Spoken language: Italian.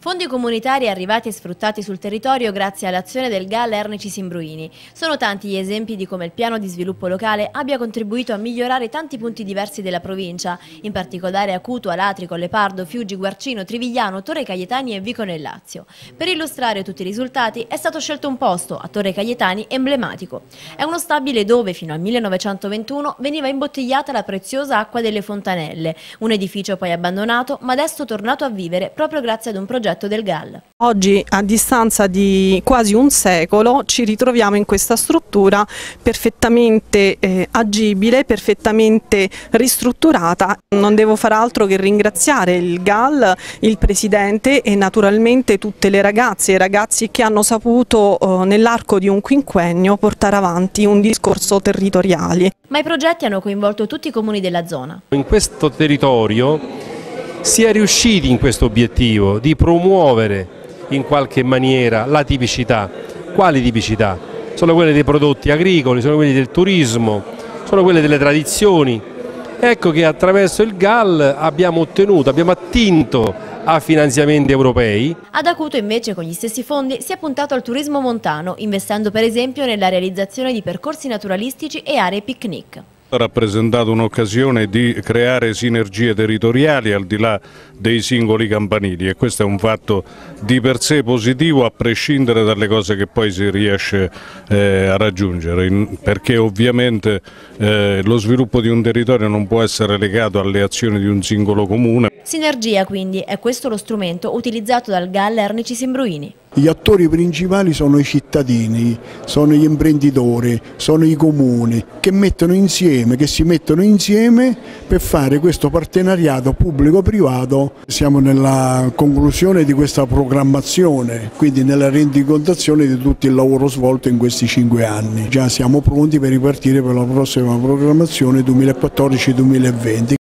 Fondi comunitari arrivati e sfruttati sul territorio grazie all'azione del GAL Ernici Simbruini. Sono tanti gli esempi di come il piano di sviluppo locale abbia contribuito a migliorare tanti punti diversi della provincia, in particolare Acuto, Alatrico, Lepardo, Fiuggi, Guarcino, Trivigliano, Torre Caietani e Vico nel Lazio. Per illustrare tutti i risultati è stato scelto un posto, a Torre Caietani, emblematico. È uno stabile dove fino al 1921 veniva imbottigliata la preziosa acqua delle fontanelle, un edificio poi abbandonato ma adesso tornato a vivere proprio grazie ad un progetto del GAL. Oggi, a distanza di quasi un secolo, ci ritroviamo in questa struttura perfettamente agibile, perfettamente ristrutturata. Non devo far altro che ringraziare il GAL, il Presidente e naturalmente tutte le ragazze e i ragazzi che hanno saputo nell'arco di un quinquennio portare avanti un discorso territoriale. Ma i progetti hanno coinvolto tutti i comuni della zona. In questo territorio si è riusciti in questo obiettivo di promuovere in qualche maniera la tipicità. Quali tipicità? Sono quelle dei prodotti agricoli, sono quelli del turismo, sono quelle delle tradizioni. Ecco che attraverso il GAL abbiamo attinto a finanziamenti europei. Ad Acuto invece con gli stessi fondi si è puntato al turismo montano, investendo per esempio nella realizzazione di percorsi naturalistici e aree picnic. Ha rappresentato un'occasione di creare sinergie territoriali al di là dei singoli campanili e questo è un fatto di per sé positivo a prescindere dalle cose che poi si riesce a raggiungere, perché ovviamente lo sviluppo di un territorio non può essere legato alle azioni di un singolo comune. Sinergia quindi, è questo lo strumento utilizzato dal GAL Ernici Simbruini. Gli attori principali sono i cittadini, sono gli imprenditori, sono i comuni che si mettono insieme per fare questo partenariato pubblico-privato. Siamo nella conclusione di questa programmazione, quindi nella rendicontazione di tutto il lavoro svolto in questi 5 anni. Già siamo pronti per ripartire per la prossima programmazione 2014-2020.